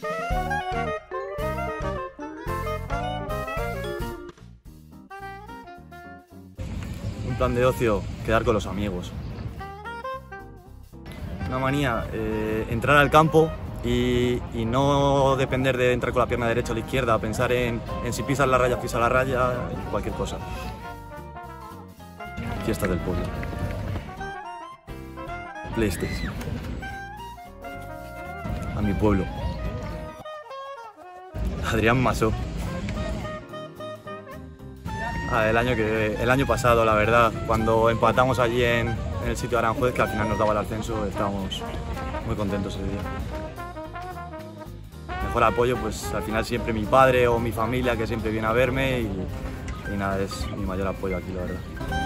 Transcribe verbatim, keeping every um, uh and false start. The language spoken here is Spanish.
Un plan de ocio, quedar con los amigos. Una manía, eh, entrar al campo y, y no depender de entrar con la pierna derecha o la izquierda, pensar en, en si pisas la raya, pisas la raya, cualquier cosa. Fiestas del pueblo. PlayStation. A mi pueblo. Adrián Masó. Ah, el, año que, el año pasado, la verdad, cuando empatamos allí en, en el sitio de Aranjuez, que al final nos daba el ascenso, estábamos muy contentos ese día. Mejor apoyo, pues al final siempre mi padre o mi familia, que siempre viene a verme, y, y nada, es mi mayor apoyo aquí, la verdad.